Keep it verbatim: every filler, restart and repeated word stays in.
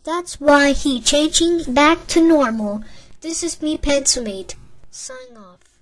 That's why he changing back to normal. This is me, Pencilmate. Sign off.